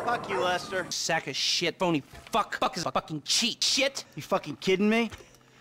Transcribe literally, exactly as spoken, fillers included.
Fuck you, Lester. Sack of shit, phony fuck. Fuck is a fucking cheat. Shit. You fucking kidding me?